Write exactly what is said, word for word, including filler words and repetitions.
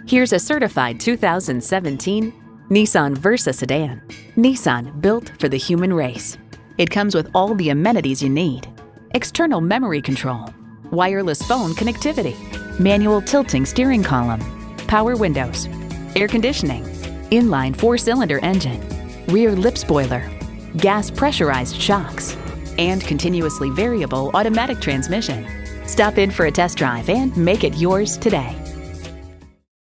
Here's a certified two thousand seventeen Nissan Versa sedan. Nissan, built for the human race. It comes with all the amenities you need: external memory control, wireless phone connectivity, manual tilting steering column, power windows, air conditioning, inline four-cylinder engine, rear lip spoiler, gas pressurized shocks, and continuously variable automatic transmission. Stop in for a test drive and make it yours today.